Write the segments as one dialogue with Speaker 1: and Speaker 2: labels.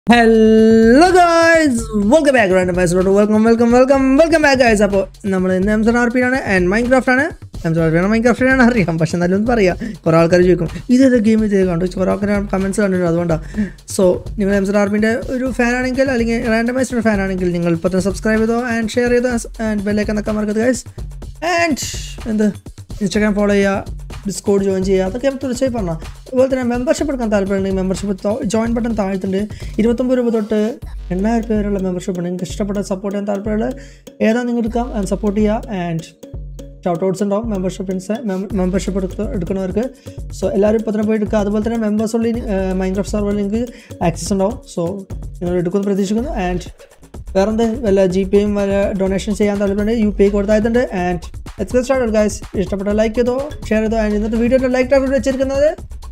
Speaker 1: Hello guys, welcome back. Welcome back guys. അപ്പോൾ നമ്മൾ ഇന്ന് MZRP ആണ് ആൻഡ് മൈൻക്രാഫ്റ്റ് ആണ്. മൈൻക്രാഫ്റ്റ് ആണ് അറിയാം, പക്ഷെ നല്ലൊന്നും പറയാം. കുറേ ആൾക്കാർ ചോദിക്കും ഇതേത് ഗെയിം ഇത് കണ്ടു, കുറേ ആൾക്കാർ കമൻറ്റ്സ് കണ്ടിട്ടുണ്ട്. അതുകൊണ്ടാണ്. സോ നിങ്ങൾ MZRPൻ്റെ ഒരു ഫാൻ ആണെങ്കിൽ അല്ലെങ്കിൽ റാൻഡമൈസ്ഡ് ഫാൻ ആണെങ്കിൽ നിങ്ങൾ ഇപ്പോൾ തന്നെ സബ്സ്ക്രൈബ് ചെയ്തോ ആൻഡ് ഷെയർ ചെയ്തോ ആൻഡ് ബെല്ലൈക്കൺ നിൽക്കാൻ മറക്കരുത് ഗൈസ്. ആൻഡ് എന്ത് ഇൻസ്റ്റാഗ്രാം ഫോളോ ചെയ്യുക, ഡിസ്കോഡ് ജോയിൻ ചെയ്യുക, അതൊക്കെ തീർച്ചയായും പറഞ്ഞാൽ. അതുപോലെ തന്നെ മെമ്പർഷിപ്പ് എടുക്കാൻ താല്പര്യമുണ്ടെങ്കിൽ മെമ്പർഷിപ്പ് ജോയിൻ ബട്ടൺ താഴ്ത്തുണ്ട്. 29 രൂപ തൊട്ട് 8000 രൂപ വരെയുള്ള മെമ്പർഷിപ്പ് ഉണ്ട്. നിങ്ങൾക്ക് ഇഷ്ടപ്പെട്ട സപ്പോർട്ട് ചെയ്യാൻ താല്പര്യമുള്ള ഏതാ നിങ്ങൾ എടുക്കാം ആൻഡ് സപ്പോർട്ട് ചെയ്യുക. ആൻഡ് ഷൗട്ട് ഔട്ട്സ് ഉണ്ടാവും മെമ്പർഷിപ്പ് എടുക്കുന്നവർക്ക്. സോ എല്ലാവരും ഇപ്പോൾ തന്നെ പോയി എടുക്കുക. അതുപോലെ തന്നെ മെമ്പേഴ്സ് ഉള്ളിൽ മൈൻക്രാഫ്റ്റ് സെർവറിൽ നിങ്ങൾക്ക് ആക്സസ് ഉണ്ടാവും. സോ നിങ്ങൾ എടുക്കുമെന്ന് പ്രതീക്ഷിക്കുന്നു. ആൻഡ് വേറെന്ത് വല്ല GPയും വല്ല ഡൊണേഷൻ ചെയ്യാൻ താല്പര്യമുണ്ട് UPI കൊടുത്തായിട്ടുണ്ട്. And let's get started guys. ഇഷ്ടപ്പെട്ട ലൈക്ക് ചെയ്തോ, ഷെയർ ചെയ്തോ. ആൻഡ് ഇന്നത്തെ വീഡിയോയുടെ ലൈക്ക് ടാർഗറ്റ് വെച്ചിരിക്കുന്നത്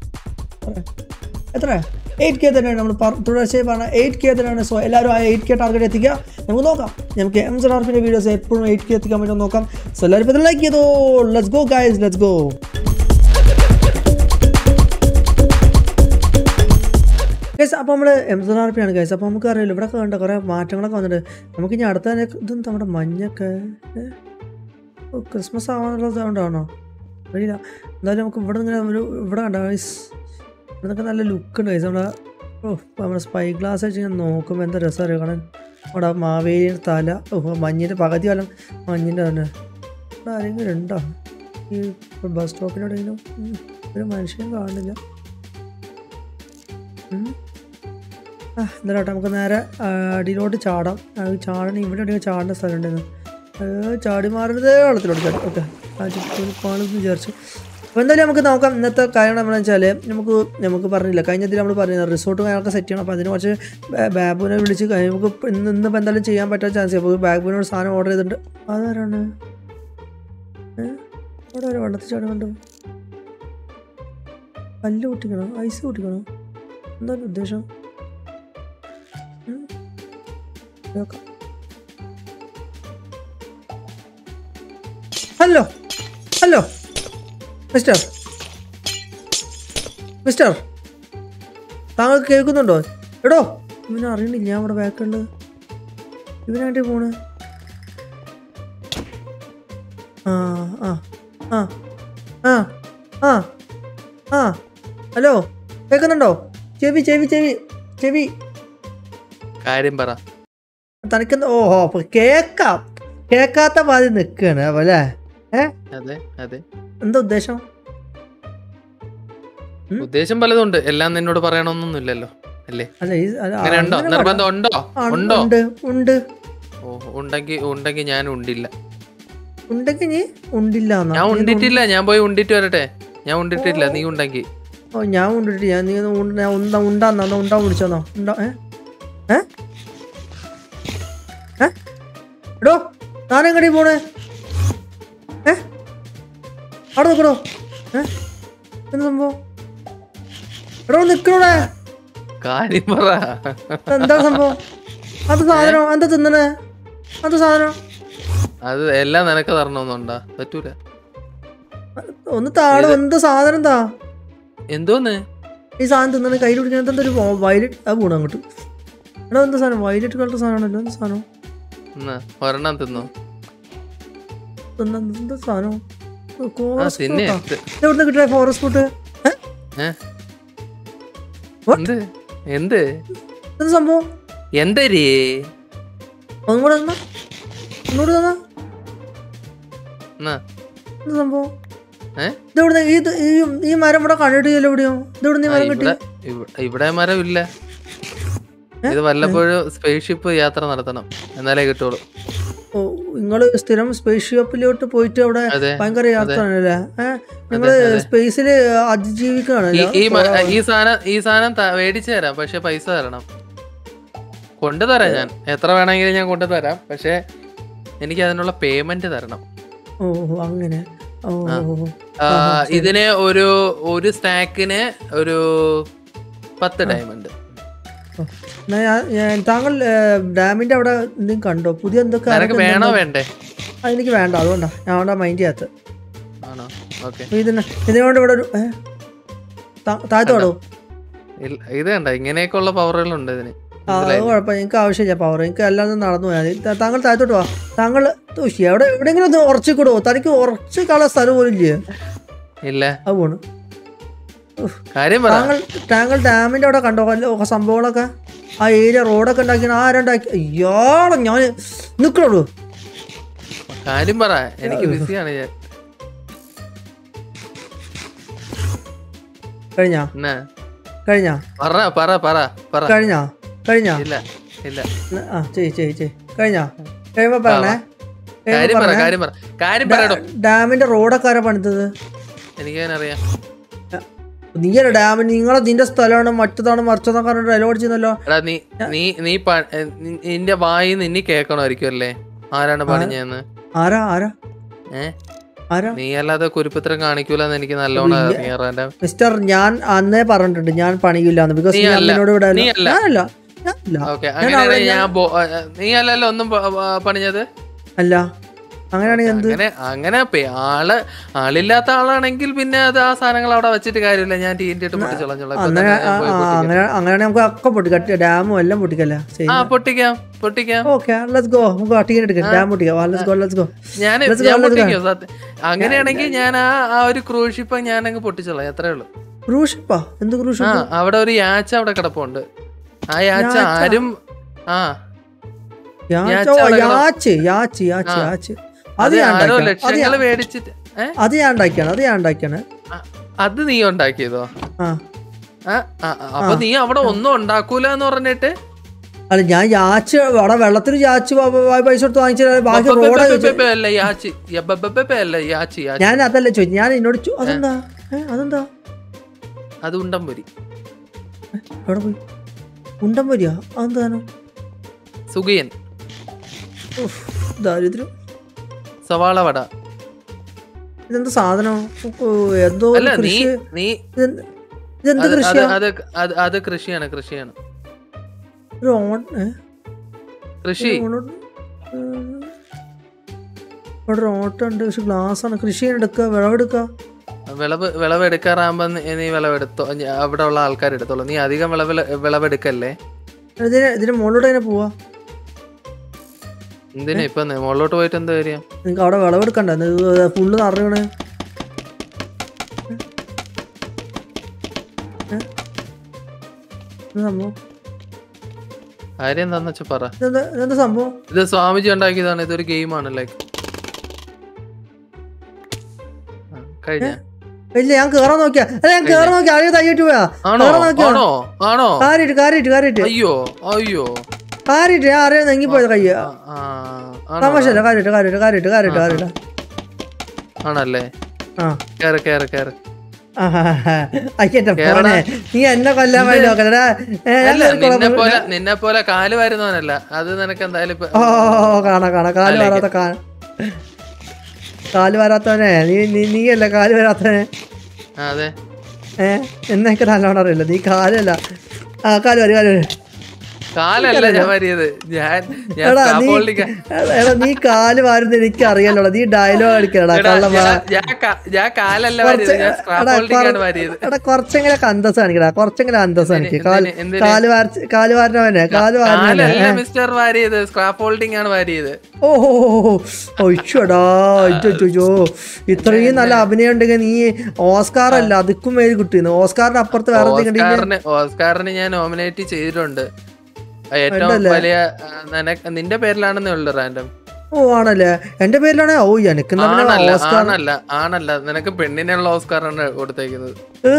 Speaker 1: എത്ര 8K തന്നെയാണ്. നമ്മൾ തുടർച്ചയായി പറഞ്ഞ 8K തന്നെയാണ്. സോ എല്ലാവരും ആ 8K ടാർഗറ്റ് എത്തിക്കുക. നമുക്ക് നോക്കാം, നമുക്ക് MZRPൻ്റെ വീഡിയോസ് എപ്പോഴും 8K എത്തിക്കാൻ പറ്റും നോക്കാം. സോ എല്ലാവരും ഇപ്പോൾ ലൈക്ക് ചെയ്തോ. Let's go guys, let's go. Guys അപ്പോൾ നമ്മൾ MZRP ആണ് ഗൈസ്. അപ്പോൾ നമുക്ക് അറിയില്ല, ഇവിടെ കണ്ട കുറേ മാറ്റങ്ങളൊക്കെ വന്നിട്ട് നമുക്ക് ഇനി അടുത്ത ഇതും നമ്മുടെ മഞ്ഞൊക്കെ ക്രിസ്മസ് ആവാനുള്ള സൗണ്ടാണോ അറിയില്ല. എന്തായാലും നമുക്ക് ഇവിടെ ഇങ്ങനെ ഇവിടെ കണ്ട ഗൈസ്, ഇവിടെയൊക്കെ നല്ല ലുക്ക് ഉണ്ട് ഗൈസ്. നമ്മുടെ സ്പൈ ഗ്ലാസ് വെച്ച് ഞാൻ നോക്കുമ്പോൾ എന്താ രസം അറിയാം കാണാൻ. അവിടെ മാവേലിയുടെ തല, മഞ്ഞിൻ്റെ പകുതി കാലം മഞ്ഞിൻ്റെ തന്നെ. ഇവിടെ ആരെങ്കിലും ഉണ്ടോ ഈ ബസ് സ്റ്റോപ്പിനോടെങ്കിലും? ഒരു മനുഷ്യനും കാണുന്നില്ല. എന്തായാലും നമുക്ക് നേരെ അടിയിലോട്ട് ചാടാം. ചാടണം, ഇവിടെ എവിടെയോ ചാടേണ്ട സ്ഥലം ഉണ്ടായിരുന്നു. ചാടി മാറരുത്, വെള്ളത്തിലോട്ട് ചാടി. ഓക്കെ, പാളെന്ന് വിചാരിച്ചു. അപ്പോൾ എന്തായാലും നമുക്ക് നോക്കാം. ഇന്നത്തെ കാര്യം നമ്മളെന്ന് വെച്ചാൽ നമുക്ക് പറഞ്ഞില്ല, കഴിഞ്ഞതിൽ നമ്മൾ പറഞ്ഞില്ല റിസോർട്ട് കാര്യങ്ങളൊക്കെ സെറ്റ് ചെയ്യണം. അപ്പോൾ അതിന് കുറച്ച് ബാബുവിനെ വിളിച്ച് നമുക്ക് ഇന്നിപ്പോൾ എന്തായാലും ചെയ്യാൻ പറ്റാൻ ചാൻസ്. അപ്പോൾ ബാബുവിനോട് സാധനം ഓർഡർ ചെയ്തിട്ടുണ്ട്. അതാരാണ് അവിടെ ഒരു വെള്ളത്തിൽ ചാടി കണ്ടു? കല്ല് പൊട്ടിക്കണോ, ഐസ് പൊട്ടിക്കണോ, എന്താണ് ഉദ്ദേശം? നോക്കാം. ഹലോ ഹലോ മിസ്റ്റർ താങ്കൾ കേൾക്കുന്നുണ്ടോ? എടോ ഇവനെ അറിയണില്ല, ഞാൻ അവിടെ ബാക്കുണ്ട്. ഇവനായിട്ട് പോണ്. ആ ആ ആ ആ ആ ആ ഹലോ കേൾക്കുന്നുണ്ടോ? ചെവി ചെവി ചെവി ചെവി
Speaker 2: കാര്യം പറ.
Speaker 1: തനിക്കെന്താ? ഓഹോ, കേക്കാത്ത പാതി നിൽക്കുകയാണ് അല്ലേ? എന്താ ഉദ്ദേശം?
Speaker 2: ഉദ്ദേശം പലതുണ്ട്, എല്ലാം നിന്നോട് പറയണമെന്നൊന്നുമില്ലല്ലോ അല്ലേ? നിർബന്ധം ഉണ്ടോ?
Speaker 1: ഉണ്ട്.
Speaker 2: ഉണ്ടെങ്കിൽ ഞാൻ ഉണ്ടില്ല.
Speaker 1: ഉണ്ടെങ്കിൽ നീ ഉണ്ടില്ല?
Speaker 2: ഞാൻ ഉണ്ടിട്ടില്ല, ഞാൻ പോയി ഉണ്ടിട്ട് വരട്ടെ. ഞാൻ ഉണ്ടിട്ടില്ല, നീ ഉണ്ടെങ്കിൽ.
Speaker 1: ഓ ഞാൻ ഉണ്ടിട്ടില്ല, നീ ഉണ്ടാന്നോ? ഉണ്ടാ വിളിച്ചോന്നോ? എടോ താനെങ്ങടി പോണേ? അവിടെ നിൽക്കണോ? എന്ത് സംഭവം? എടോ നിക്കണോടെ,
Speaker 2: കാര്യം പറ.
Speaker 1: എന്താ സംഭവം? അത് സാധനം എന്താ തിന്നണേ? അത് സാധനം
Speaker 2: അത് എല്ലാം നിനക്ക് തരണമെന്നുണ്ടാ? പറ്റൂല.
Speaker 1: ഒന്ന് താഴെ. എന്താ സാധനം? എന്താ
Speaker 2: എന്തോന്ന്
Speaker 1: ഈ സാധനം തിന്നണ? കയ്യിൽ പിടിക്കാൻ എന്താ ഒരു വയലറ്റ്? അത് പോണ അങ്ങോട്ട്. എടാ എന്താ സാധനം? വയലറ്റ് കളർ സാധനമാണല്ലോ. എന്താ സാധനം?
Speaker 2: ഒരെണ്ണം തിന്നോ?
Speaker 1: എന്താ സാധനം? എവിടെ കിട്ടിയ ഫോറസ്റ്റ് ഫുഡ്?
Speaker 2: എന്ത്
Speaker 1: സംഭവം?
Speaker 2: എന്തരീ
Speaker 1: ഒന്നുകൂടെ തന്നാ? എന്ത് സംഭവം? ഇതെവിടെ ഈ മരം ഇവിടെ കണ്ടിട്ടില്ല എവിടെയോ? ഇതെവിടെ നീ മരം കിട്ടി?
Speaker 2: ഇവിടെ മരം ഇല്ല. ഇത് വല്ലപ്പോഴും സ്പേസ് ഷിപ്പ് യാത്ര നടത്തണം, എന്നാലേ കിട്ടുള്ളൂ.
Speaker 1: ഓ, നിങ്ങള് സ്ഥിരം സ്പേസ് ഷിപ്പിലോട്ട് പോയിട്ട് അവിടെ ഭയങ്കര യാത്ര ആണല്ലേ? നിങ്ങള് സ്പേസില് അതിജീവിക്കുകയാണ്.
Speaker 2: ഈ സാധനം മേടിച്ചു തരാം, പക്ഷെ പൈസ തരണം. കൊണ്ടുതരാം, ഞാൻ എത്ര വേണമെങ്കിലും ഞാൻ കൊണ്ടുതരാം, പക്ഷെ എനിക്ക് അതിനുള്ള പേയ്മെന്റ് തരണം.
Speaker 1: ഓ അങ്ങനെ.
Speaker 2: ഇതിന് ഒരു സ്റ്റാക്കിന് ഒരു 10 ഡയമണ്ട്.
Speaker 1: താങ്കൾ ഡാമിന്റെ അവിടെ എന്തെങ്കിലും കണ്ടോ? പുതിയ എന്തൊക്കെ
Speaker 2: വേണോ? വേണ്ടേ?
Speaker 1: എനിക്ക് വേണ്ട, അതുകൊണ്ടാ ഞാൻ അവിടെ മൈൻഡ് ചെയ്യാത്ത. ഇതിനോണ്ട് ഇവിടെ ഒരു താഴ്ത്തോടോ?
Speaker 2: ഇത് കണ്ട ഇങ്ങനെയൊക്കെ ഉള്ള പവറുകളുണ്ട് ഇതിന്.
Speaker 1: അത് കുഴപ്പമില്ല, എനിക്ക് ആവശ്യമില്ല പവർ, എനിക്ക് എല്ലാം നടന്നു പോയാൽ മതി. താങ്കൾ താഴത്തോട്ട് വാ. താങ്കൾ എവിടെയെങ്കിലും ഒന്ന് ഉറച്ചിക്കൂടോ? തനിക്ക് ഉറച്ചു കള സ്ഥലം പോലും ഇല്ലേ?
Speaker 2: ഇല്ല,
Speaker 1: അത് പോണു.
Speaker 2: കാര്യം പറ.
Speaker 1: താങ്കൾ ഡാമിന്റെ അവിടെ കണ്ടോ സംഭവങ്ങളൊക്കെ? ആ ഏരിയ റോഡൊക്കെ ഉണ്ടാക്കി ആരുണ്ടാക്കി? അയ്യാളെ ഞാൻ നിക്കണോളൂ.
Speaker 2: കാര്യം പറ, എനിക്ക് ബിസിയാണ് ഞാൻ.
Speaker 1: കഴിഞ്ഞാ കഴിഞ്ഞാ
Speaker 2: പറ പറ പറ.
Speaker 1: കഴിഞ്ഞാ കഴിഞ്ഞാ
Speaker 2: ഇല്ല ഇല്ല.
Speaker 1: ആ ചെയ് കഴിഞ്ഞാ കഴിയുമ്പോ പറഞ്ഞേ.
Speaker 2: കാര്യം പറ. കാര്യം പറയടോ.
Speaker 1: ഡാമിന്റെ റോഡൊക്കെ ആരാ പണിതത്?
Speaker 2: എനിക്കറിയാം.
Speaker 1: നീയല്ലേ ഡാമിന് നിന്റെ സ്ഥലമാണ് മറ്റതാണ് മറിച്ചതാണ് പറഞ്ഞിട്ട് ഡയലോഗ് അടിച്ചല്ലോ.
Speaker 2: നിന്റെ വായി നിന്നി കേക്കണമായിരിക്കും അല്ലേ ആരാണ് പണിഞ്ഞെന്ന്?
Speaker 1: ആരാ ആരാ ആരാ?
Speaker 2: നീ അല്ലാതെ കുരുപ്പത്രം കാണിക്കൂലെന്ന് എനിക്ക് നല്ലോണം അറിയാം
Speaker 1: മിസ്റ്റർ. ഞാൻ അന്നേ പറഞ്ഞിട്ടുണ്ട് ഞാൻ പണിയില്ലാന്ന്. ബിക്കോസ്
Speaker 2: നീ അല്ലല്ലോ ഒന്നും പണിഞ്ഞത്
Speaker 1: അല്ല. അങ്ങനെയാണെങ്കിൽ
Speaker 2: അങ്ങനെ ആളില്ലാത്ത ആളാണെങ്കിൽ പിന്നെ അത് ആ സാധനങ്ങൾ അവിടെ വെച്ചിട്ട് കാര്യമില്ല. ഞാൻ
Speaker 1: അങ്ങനെയാണെങ്കിൽ നമുക്ക് ഒക്കെ പൊട്ടിക്കാം, ഡാമും എല്ലാം പൊട്ടിക്കല്ലേ?
Speaker 2: പൊട്ടിക്കാം.
Speaker 1: Okay, let's go. നമുക്ക് ടിക്കറ്റ് എടുക്കാം, ഡാം പൊട്ടിക്കാം. Let's go.
Speaker 2: അങ്ങനെയാണെങ്കിൽ ഞാൻ ആ ഒരു ക്രൂസ് ഷിപ്പ് ഞാൻ അങ്ങ് പൊട്ടിച്ചോളാം. എത്രേ ഉള്ളൂ.
Speaker 1: ക്രൂസ് ഷിപ്പാ? എന്ത് ക്രൂസ് ഷിപ്പ്?
Speaker 2: അവിടെ ഒരു യാച്ച അവിടെ കിടപ്പുണ്ട്. ആ യാച്ച ആരും
Speaker 1: അത് ഞാൻ ഉണ്ടാക്കിയാണ്.
Speaker 2: അത് നീ ഉണ്ടാക്കിയതോ? അപ്പൊ നീ അവിടെ ഒന്നും ഉണ്ടാക്കൂല എന്ന് പറഞ്ഞിട്ട്?
Speaker 1: അല്ല, ഞാൻ യാച്ച് അവിടെ വെള്ളത്തിൽ യാച്ച് പൈസ കൊടുത്ത് വാങ്ങിച്ചാൽ ബാക്കി ഞാൻ അതല്ല ചോദിച്ചു. ഞാൻ എന്നോട് അതെന്താ
Speaker 2: അത് ഉണ്ടംപൊരി.
Speaker 1: എവിടെ പോയി? ഉണ്ടംപൊരിയാ? അതെന്താണ്?
Speaker 2: സുഖിയൻ,
Speaker 1: ദാരിദ്ര്യം,
Speaker 2: സവാള വട.
Speaker 1: ഇതെന്താ സാധനം? എന്തോ
Speaker 2: അത് കൃഷിയാണ്.
Speaker 1: കൃഷി ഓട്ടുണ്ട്. പക്ഷെ ഗ്ലാസ് ആണ്. കൃഷി എടുക്കുക, വിളവെടുക്കുക.
Speaker 2: വിളവെടുക്കാറാകുമ്പോ നീ വിളവെടുത്തോ, അവിടെ ഉള്ള ആൾക്കാർ എടുത്തോളൂ. നീ അധികം വിളവെടുക്കല്ലേ.
Speaker 1: ഇതിന് മുകളിലോട്ട് തന്നെ പോവാ.
Speaker 2: എന്തിനാ ഇപ്പൊ മുകളിലോട്ട് പോയിട്ട് എന്താ കാര്യം?
Speaker 1: നിങ്ങക്ക് അവിടെ വിളവെടുക്കണ്ട? ഫുള്ള് നിറയണേ. സംഭവം
Speaker 2: കാര്യം എന്താന്ന് വെച്ചാ പറ.
Speaker 1: എന്താ സംഭവം?
Speaker 2: ഇത് സ്വാമിജി ഉണ്ടാക്കിയതാണ്. ഇതൊരു ഗെയിമാണ്. ലൈക്ക് കഴിഞ്ഞ
Speaker 1: ഇല്ല, ഞാൻ കേറാൻ നോക്കിയാ ആരെയും തയ്യിട്ട് പോയാ.
Speaker 2: അയ്യോ അയ്യോ
Speaker 1: കാര്യമായിട്ട് ഞാൻ അറിയാൻ നെങ്ങിപ്പോയത് കയ്യ. തമാശല്ല, കാര്യമായിട്ട്
Speaker 2: ആണല്ലേ?
Speaker 1: നീ എന്നെ കൊല്ലാൻ വേണ്ടി നോക്കണേ.
Speaker 2: നിന്നെ പോലെ കാല് വരുന്നവനല്ല അത്. നിനക്ക് എന്തായാലും
Speaker 1: കാണാ കാല് വരാത്തവനെ. നീയല്ല കാല് വരാത്തവനെ.
Speaker 2: അതെ,
Speaker 1: എന്നൊക്കെ നല്ലോണം അറിയില്ല. നീ കാലല്ല. കാല് വരും.
Speaker 2: കാലല്ല ഞാൻ വരിയത്.
Speaker 1: നീ കാല് വാരുന്ന എനിക്ക് അറിയാലോ. നീ ഡയലോഗ് അടിക്കടാ. കുറച്ചെങ്കിലും അന്തസ് കാണിക്കടാ. കുറച്ചെങ്കിലും അന്തസ് കാണിക്കും. കാല് വാരണവനെ. ഓഹോടാ. ഇത്രയും നല്ല അഭിനയം ഉണ്ടെങ്കിൽ നീ ഓസ്കാർ അല്ല അതിക്കും മേൽ കിട്ടുന്നു. ഓസ്കാറിന്റെ അപ്പുറത്ത് വേറെ
Speaker 2: ഓസ്കാറിന് ഞാൻ നോമിനേറ്റ് ചെയ്തിട്ടുണ്ട്. ഏറ്റവും വലിയ നിന്റെ പേരിലാണെന്നേ ഉള്ളു. റാൻഡം.
Speaker 1: ഓ ആണല്ലേ? എന്റെ പേരിലാണേ? ഓ എനിക്ക്
Speaker 2: ആണല്ല, നിനക്ക് പെണ്ണിനുള്ള ഓസ്കാറാണ് കൊടുത്തേക്കുന്നത്.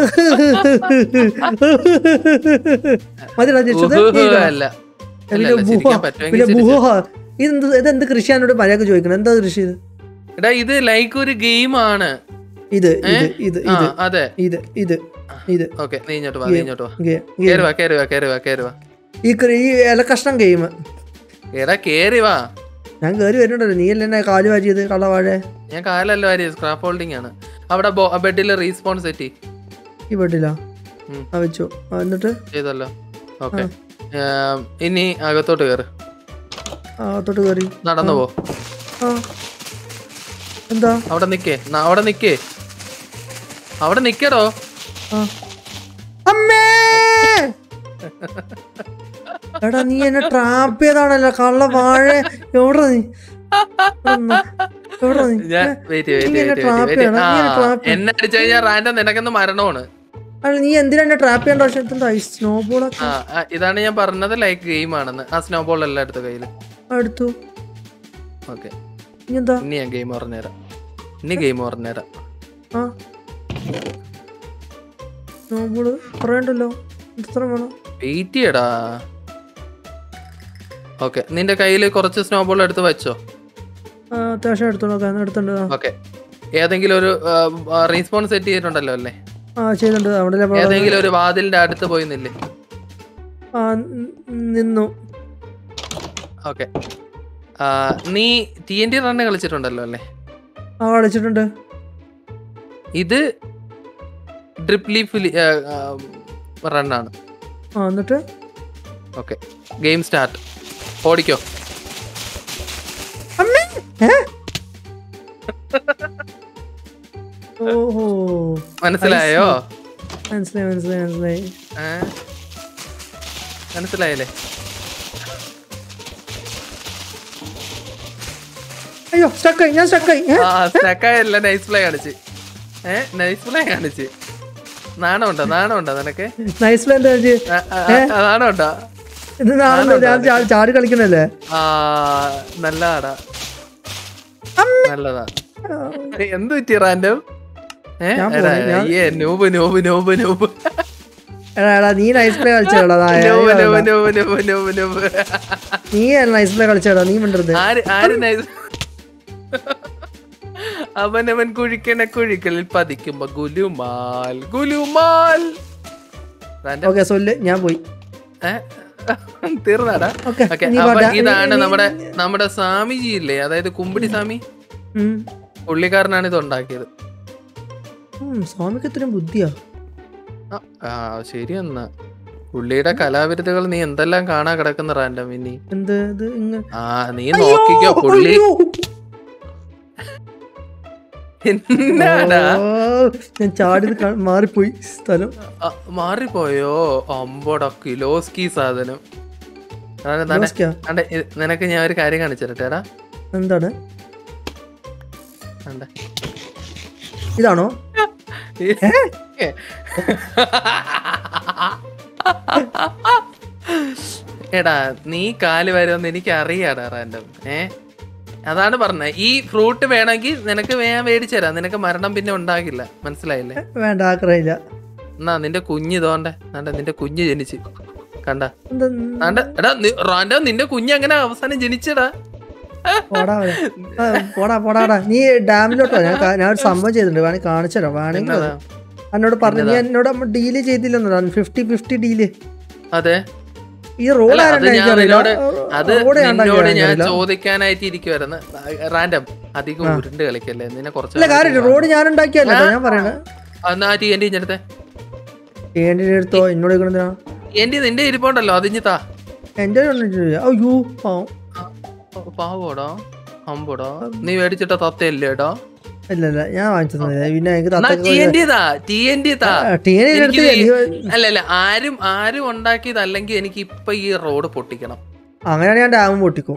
Speaker 1: ഇതെന്ത് കൃഷിയാണോട് മര്യാദ ചോദിക്കണം? എന്താ കൃഷി?
Speaker 2: എടാ ഇത് ലൈക്ക് ഒരു ഗെയിമാണ്.
Speaker 1: ഇത്
Speaker 2: അതെ ഓക്കെ. നീ ഇങ്ങോട്ട് വാ.
Speaker 1: ഈ ഇലക്കഷ്ണം ഗെയിം.
Speaker 2: എടാ കേറി വാ.
Speaker 1: ഞാൻ കേറി വരുന്നുണ്ടല്ലോ. നീ അല്ലേ എന്നെ കാല് വാരിയത് കള്ളവാഴ?
Speaker 2: ഞാൻ കാലല്ല വാരിയത്, സ്ക്രാപ്പ് ഹോൾഡിംഗ് ആണ്. അവിടെ ബെഡില് റീസ്പോൺ സെറ്റ്.
Speaker 1: ഈ ബെഡിലാ വെച്ചു. എന്നിട്ട്
Speaker 2: ചെയ്തല്ലോ. ഓക്കെ, ഇനി അകത്തോട്ട് കേറ്.
Speaker 1: അകത്തോട്ട് കേറി
Speaker 2: നടന്നു പോ.
Speaker 1: എന്താ
Speaker 2: അവിടെ നിക്കടോ.
Speaker 1: അമ്മേ എടാ നീ എന്നെ ട്രാപ്പ് ചെയ്താണല്ലോ കള്ള വാഴ. എവിടെ നീ എവിടെ നീ
Speaker 2: എന്നെ അടിച്ചു കഴിഞ്ഞാൽ റാൻഡം നിനക്കെന്ന് മരണമാണ്.
Speaker 1: അല്ല നീ എന്തിനാ എന്നെ ട്രാപ്പ് ചെയ്യേണ്ട ആവശ്യം? എന്താ സ്നോബോൾ?
Speaker 2: ഇതാണ് ഞാൻ പറഞ്ഞത്, ലൈക്ക് ഗെയിം ആണെന്ന്. ആ സ്നോബോൾ എല്ലാം എടുത്ത കയ്യില്
Speaker 1: എടുത്തു.
Speaker 2: ഓക്കെ
Speaker 1: എന്താ
Speaker 2: ഇനി ഞാൻ ഗെയിം പറഞ്ഞുതരാം. ഇനി ഗെയിം പറഞ്ഞുതരാം.
Speaker 1: ആ സ്നോബോള് പറയണ്ടല്ലോ, എത്ര വേണം?
Speaker 2: വെയിറ്റ് ചെയ്യടാ. ഓക്കെ നിന്റെ കയ്യില് കുറച്ച് സ്നോബോൾ എടുത്ത് വെച്ചോ.
Speaker 1: അത്യാവശ്യം എടുത്തു നോക്കാം. എടുത്തുണ്ട്.
Speaker 2: ഓക്കെ ഏതെങ്കിലും ഒരു റീസ്പോൺ സെറ്റ് ചെയ്തിട്ടുണ്ടല്ലോ അല്ലേ?
Speaker 1: ചെയ്തിട്ടുണ്ട്. അവിടെ
Speaker 2: ഏതെങ്കിലും ഒരു വാതിലിന്റെ അടുത്ത് പോയി നില്ലേ?
Speaker 1: നിന്നു.
Speaker 2: ഓക്കെ നീ TNT റണ്ണ് കളിച്ചിട്ടുണ്ടല്ലോ അല്ലേ?
Speaker 1: കളിച്ചിട്ടുണ്ട്.
Speaker 2: ഇത് ഡ്രിപ്പ് ലീഫ് റണ്ണാണ്.
Speaker 1: എന്നിട്ട്
Speaker 2: ഓക്കെ ഗെയിം സ്റ്റാർട്ട്. ഓടിക്കോ.
Speaker 1: ഓഹോ
Speaker 2: മനസ്സിലായോ?
Speaker 1: മനസ്സിലായി.
Speaker 2: മനസ്സിലായല്ലേ?
Speaker 1: അയ്യോ സ്റ്റക്കായി. ഞാൻ സ്റ്റക്കായി.
Speaker 2: സ്റ്റക്കായല്ല, നൈസ് പ്ലേ കാണിച്ച്. നൈസ് പ്ലേ കാണിച്ച്. നാണമുണ്ടോ നിനക്ക്?
Speaker 1: നൈസ് പ്ലേ
Speaker 2: നാണമുണ്ടോ?
Speaker 1: ഞാൻ ചാടി കളിക്കണല്ലേ?
Speaker 2: നല്ലതാടാ, നല്ലതാ. എന്ത് പറ്റി റാൻഡം?
Speaker 1: നീ നൈസ് പ്ലേ കളിച്ചോടാ. നീ നൈസ് പ്ലേ കളിച്ചോടാ. നീ മിണ്ടരുത്.
Speaker 2: അവനവൻ കുഴിക്കണ കുഴികളിൽ പതിക്കുമ്പോ ഗുലുമാൽ.
Speaker 1: ഞാൻ പോയി.
Speaker 2: തീർന്നാടാ. ഇതാണ് നമ്മുടെ സ്വാമിജി ഇല്ലേ, അതായത് കുമ്പിടി സ്വാമി. പുള്ളിക്കാരനാണ് ഇത് ഉണ്ടാക്കിയത്.
Speaker 1: സ്വാമിക്ക് ഇത്രയും ബുദ്ധിയാ?
Speaker 2: ശരി. എന്നാ പുള്ളിയുടെ കലാവിരുദ്ധകൾ നീ എന്തെല്ലാം കാണാൻ കിടക്കുന്ന റാൻഡം. ഇനി നീ നോക്കിക്കോ. പുള്ളി
Speaker 1: ഞാൻ ചാടി മാറിപ്പോയി. സ്ഥലം
Speaker 2: മാറിപ്പോയോ? അമ്പട കിലോസ്കി സാധനം. നിനക്ക് ഞാൻ ഒരു കാര്യം കാണിച്ചു തരട്ടേടാ.
Speaker 1: എന്താണ്? ഇതാണോ?
Speaker 2: എടാ നീ കാല് വരുമെന്ന് എനിക്ക് അറിയാടാ റാൻഡം. അതാണ് പറഞ്ഞത്. ഈ ഫ്രൂട്ട് വേണമെങ്കിൽ നിനക്ക് ഞാൻ മേടിച്ചു തരാം. നിനക്ക് മരണം പിന്നെ ഉണ്ടാകില്ല. മനസ്സിലായില്ലേ?
Speaker 1: വേണ്ട, ആഗ്രഹമില്ല.
Speaker 2: എന്നാ നിന്റെ കുഞ്ഞ് ഇതോണ്ടെ. നിന്റെ കുഞ്ഞ് ജനിച്ച് കണ്ട. എടാ റാൻഡം, നിന്റെ കുഞ്ഞ് അങ്ങനെ അവസാനം ജനിച്ചടാ.
Speaker 1: പോടാ. നീ ഡാമിലോട്ടോ? ഞാൻ ഒരു സംഭവം ചെയ്തിട്ടുണ്ട്, വേണമെങ്കിൽ കാണിച്ചു തരാം. വേണമെങ്കിൽ എന്നോട് പറഞ്ഞു. നീ എന്നോട് ഡീല് ചെയ്തില്ലെന്നോ? 50-50 ഡീല്.
Speaker 2: അതെ.
Speaker 1: ഈ റോഡ്
Speaker 2: ഞാൻ ചോദിക്കാനായിട്ട് ഇരിക്കുവായിരുന്നു. റാൻഡം അധികം ഉരുണ്ട് കളിക്കല്ലേ. നിന്നെ
Speaker 1: കുറച്ച് റോഡ് ഞാൻ ഉണ്ടാക്കിയല്ലോ. ഞാൻ പറയണേ
Speaker 2: എടുത്തോ. എന്നോട് നിന്റെ ഇരിപ്പുണ്ടല്ലോ, അതിഞ്ഞിത്താ.
Speaker 1: എന്റെ അയ്യോ
Speaker 2: പാവോടാ, അമ്പോടാ. നീ മേടിച്ചിട്ട തത്തയല്ലേടാ?
Speaker 1: ഇല്ല, ഞാൻ വാങ്ങിച്ചത്. പിന്നെ
Speaker 2: അല്ലല്ല, ആരും ഉണ്ടാക്കിയതല്ലെങ്കിൽ എനിക്ക് ഇപ്പൊ ഈ റോഡ് പൊട്ടിക്കണം.
Speaker 1: അങ്ങനെയാണ് ഞാൻ ഡാം പൊട്ടിക്കും.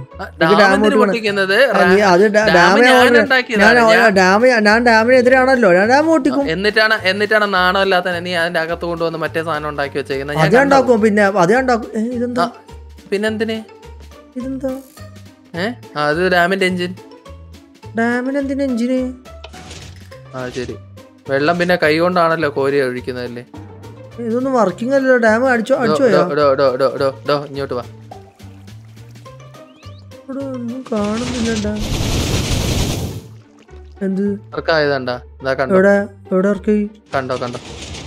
Speaker 1: ഞാൻ ഡാമിനെതിരാണല്ലോ, ഞാൻ ഡാം പൊട്ടിക്കും.
Speaker 2: എന്നിട്ടാണ് നാണമില്ലാത്ത നീ അതിന്റെ അകത്ത് കൊണ്ടുവന്ന് മറ്റേ സാധനം ഉണ്ടാക്കി വെച്ചേക്കുന്നത്.
Speaker 1: അത് ഉണ്ടാക്കും. പിന്നെ അത് ഉണ്ടാക്കും. ഇതെന്താ?
Speaker 2: പിന്നെന്തിന്?
Speaker 1: ഇതെന്താ?
Speaker 2: അത് ഡാമിന്റെ എഞ്ചിൻ.
Speaker 1: ഡാമിനെന്തിന് എഞ്ചിന്?
Speaker 2: ശരി. വെള്ളം പിന്നെ കൈ കൊണ്ടാണല്ലോ കോരി ഒഴിക്കുന്നതല്ലേ?
Speaker 1: ഇതൊന്നും വർക്കിംഗ് അല്ലല്ലോ. ഡാം അടിച്ചോ?
Speaker 2: ഇങ്ങോട്ട് വാ.
Speaker 1: ഒന്നും കാണുന്നില്ല. എന്ത്
Speaker 2: വർക്കായതാണ്ടാ? കണ്ടോ?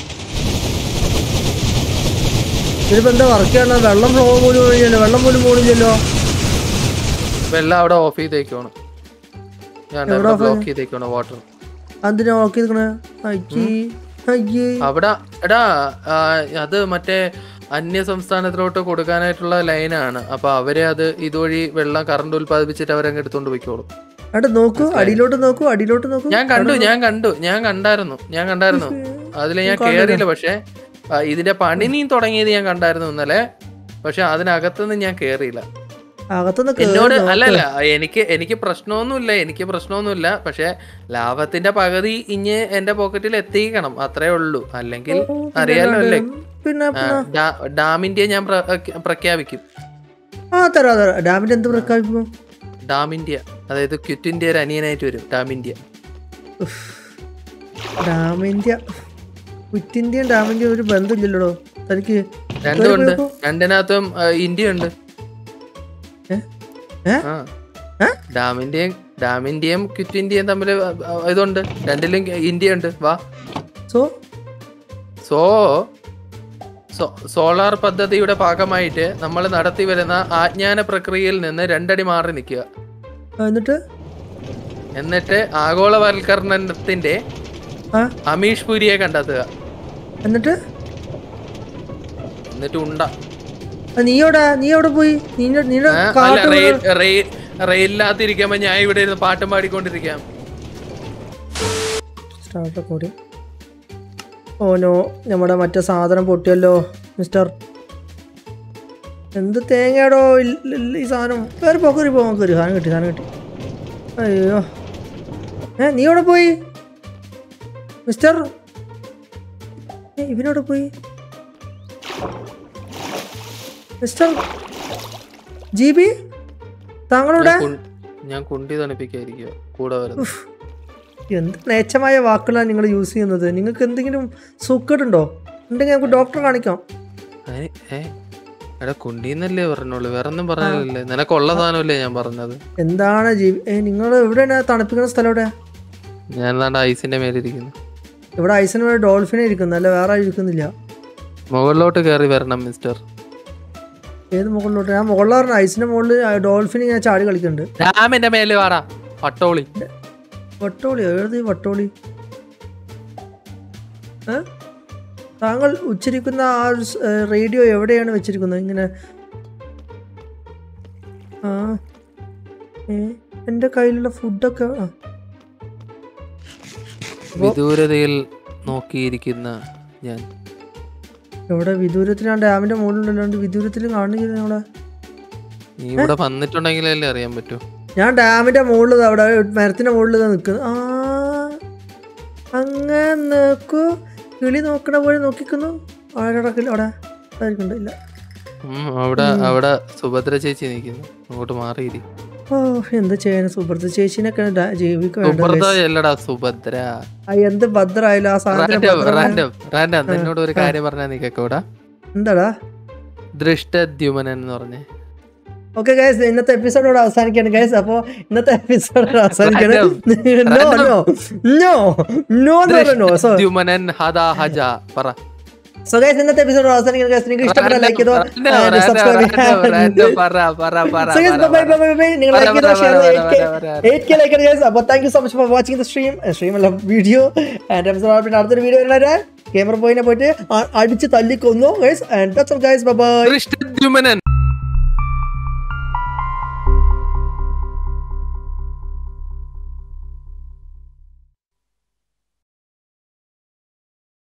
Speaker 1: ഇതിപ്പോ എന്താ വർക്ക് ചെയ്യണ? വെള്ളം പോലും പോണില്ലല്ലോ.
Speaker 2: വെള്ളം അവിടെ ഓഫ് ചെയ്തേക്കാണ്. ബ്ലോക്ക് ചെയ്തേക്കാണ് വാട്ടർ.
Speaker 1: അതിനാ ഓഫ് ചെയ്തേക്കണേ?
Speaker 2: അവിടെ എടാ അത് മറ്റേ അന്യ സംസ്ഥാനത്തിലോട്ട് കൊടുക്കാനായിട്ടുള്ള ലൈനാണ്. അപ്പൊ അവര് അത് ഇതുവഴി വെള്ളം കറണ്ട് ഉൽപ്പാദിപ്പിച്ചിട്ട് അവരങ്ങ് എടുത്തോണ്ട് പോയിക്കോളും.
Speaker 1: നോക്കൂ, അടിയിലോട്ട് നോക്കൂ.
Speaker 2: ഞാൻ കണ്ടായിരുന്നു. അതില് ഞാൻ കേറിയില്ല. പക്ഷെ ഇതിന്റെ പണി നീ തുടങ്ങിയത് ഞാൻ കണ്ടായിരുന്നു ഇന്നലെ. പക്ഷെ അതിനകത്തുനിന്ന് ഞാൻ കേറിയില്ല.
Speaker 1: അകത്തുനിന്ന്
Speaker 2: എന്നോട് അല്ലല്ല, എനിക്ക് പ്രശ്നമൊന്നുമില്ല. പക്ഷെ ലാഭത്തിന്റെ പകുതി ഇഞ്ഞ് എന്റെ പോക്കറ്റിൽ എത്തിക്കണം, അത്രേ ഉള്ളൂ. അല്ലെങ്കിൽ അറിയാലോ അല്ലേ,
Speaker 1: പിന്നെ
Speaker 2: ഡാമിന്റെ ഞാൻ പ്രഖ്യാപിക്കും.
Speaker 1: തരാ ഡാമിന്റെ എന്ത് പ്രഖ്യാപിക്കും?
Speaker 2: ഡാമിന്ത്യ, അതായത് ക്വിറ്റ് ഇന്ത്യ ഒരു അനിയനായിട്ട് വരും. ഡാമിന്ത്യ
Speaker 1: ക്വിറ്റ് ഇന്ത്യയും ഡാമിന്ത്യ ഒരു ബന്ധമില്ലല്ലോ തനിക്ക്.
Speaker 2: രണ്ടുമുണ്ട്, രണ്ടിനകത്തും ഇന്ത്യ ഉണ്ട്. ഡാമിന്റെയും ക്വിറ്റ് ഇന്ത്യയും തമ്മിൽ ഇതുണ്ട്, രണ്ടിലും ഇന്ത്യ ഉണ്ട്. വാ. സോളാർ പദ്ധതിയുടെ ഭാഗമായിട്ട് നമ്മൾ നടത്തി വരുന്ന ആജ്ഞാന പ്രക്രിയയിൽ നിന്ന് 2 അടി മാറി നിൽക്കുക. എന്നിട്ട് ആഗോളവൽക്കരണത്തിന്റെ അമീഷ് പുരിയെ കണ്ടെത്തുക. എന്നിട്ട് ഉണ്ട.
Speaker 1: നീ എവിടെ പോയി?
Speaker 2: റെയിലിനകത്തിരിക്കുമ്പോ ഞാൻ ഇവിടെ ഇരുന്ന് പാട്ടും പാടിക്കൊണ്ടിരിക്കാം.
Speaker 1: ഓ നോ, നമ്മുടെ മറ്റേ സാധനം പൊട്ടിയല്ലോ മിസ്റ്റർ. എന്ത് തേങ്ങയാടോ ഈ സാധനം. വേറെ പോക്കറി പോക്കറി സാധനം കിട്ടി. അയ്യോ, നീ എവിടെ പോയി മിസ്റ്റർ? ഇവനോടെ പോയി മിസ്റ്റർ GB? താങ്കളുടെ
Speaker 2: ഞാൻ കുണ്ടി തണുപ്പിക്കായിരിക്കുക കൂടെ വരുന്നു.
Speaker 1: എന്ത് നേച്ചമായ വാക്കുകളാണ് നിങ്ങൾ യൂസ് ചെയ്യുന്നത്. നിങ്ങൾക്ക് എന്തെങ്കിലും സൂക്കേടുണ്ടോ? ഉണ്ടെങ്കിൽ നമുക്ക് ഡോക്ടറെ കാണിക്കാം.
Speaker 2: കുണ്ടിന്നല്ലേ പറഞ്ഞോളൂ, വേറെ ഒന്നും പറഞ്ഞല്ലേ. നിനക്കുള്ള സാധനമല്ലേ ഞാൻ പറഞ്ഞത്.
Speaker 1: എന്താണ് നിങ്ങൾ എവിടെയാണ് തണുപ്പിക്കുന്ന സ്ഥലം? എവിടെയാ?
Speaker 2: ഞാൻ ഐസിന്റെ മേലിരിക്കുന്നു.
Speaker 1: ഇവിടെ ഐസിന് മേലെ ഡോൾഫിനെ ഇരിക്കുന്നു, അല്ല വേറെ ഇരിക്കുന്നില്ല.
Speaker 2: മുകളിലോട്ട് കയറി വരണം മിസ്റ്റർ.
Speaker 1: ഏത് മുകളിലോട്ട്? ഞാൻ മുകളിൽ പറഞ്ഞ ഐസിന്റെ മുകളിൽ ഡോൾഫിന് ഞാൻ ചാടി കളിക്കുന്നുണ്ട്.
Speaker 2: ഡാമിന്റെ മേലെ വാടാ വട്ടോളി.
Speaker 1: ഏത് വട്ടോളി? താങ്കൾ ഉച്ചരിക്കുന്ന ആ റേഡിയോ എവിടെയാണ് വെച്ചിരിക്കുന്നത്? ഇങ്ങനെ എൻ്റെ കയ്യിലുള്ള ഫുഡൊക്കെ
Speaker 2: വിദൂരതയിൽ നോക്കിയിരിക്കുന്ന ഞാൻ.
Speaker 1: എവിടെ വിദൂരത്തിലാണ്? ഡാമിന്റെ മുകളിലുണ്ട്. വിദൂരത്തിൽ കാണുന്നില്ല നമ്മളെ.
Speaker 2: നീ ഇവിടെ വന്നിട്ടുണ്ടെങ്കിലല്ലേ അറിയാൻ പറ്റൂ.
Speaker 1: ഞാൻ ഡാമിന്റെ മുകളിൽ അവിടെ മരത്തിന്റെ മുകളിൽ നിൽക്കുന്നു. അങ്ങനെ നോക്കൂ, കിളി നോക്കണ പോലെ നോക്കിക്കുന്നു.
Speaker 2: അവിടെ സുഭദ്ര ചേച്ചി നിൽക്കുന്നു, അങ്ങോട്ട് മാറിയിരി.
Speaker 1: എന്താ ചെയ്യാൻ? സുഭദ്ര ചേച്ചിനൊക്കെ ജീവിക്കാൻ
Speaker 2: സുഭദ്ര
Speaker 1: എന്ത് ഭദ്രായാലും ആ സാധനം.
Speaker 2: എന്നോട് ഒരു കാര്യം പറഞ്ഞാ നീ കേക്കോടാ.
Speaker 1: എന്താടാ?
Speaker 2: ദൃഷ്ടദ്യുമനൻ എന്ന് പറഞ്ഞേ.
Speaker 1: ഓക്കെ ഗൈസ്, ഇന്നത്തെ എപ്പിസോഡോട് അവസാനിക്കാണ് ഗൈസ്. അപ്പൊ ഇന്നത്തെ എപ്പിസോഡ് അവസാനിക്കാണ്. സോ ഗൈസ്, ഇന്നത്തെ എപ്പിസോഡ് അവസാനിക്കാണ് ഗൈസ്. നിങ്ങൾക്ക് ഇഷ്ടപ്പെട്ട ലൈക്ക് ചെയ്തോ, സബ്സ്ക്രൈബ് നിങ്ങൾ ലൈക്ക് ചെയ്തോ, ഷെയർ ചെയ്തോ. 8K like guys. അപ്പോൾ thank you so much for watching the stream അല്ല വീഡിയോ. ആൻഡ് പിന്നെ അടുത്തൊരു വീഡിയോ വരുന്നവരെ ക്യാമറ പോയിനെ പോയിട്ട് അടിച്ച് തല്ലിക്കൊന്നു guys. And that's all guys. Bye by.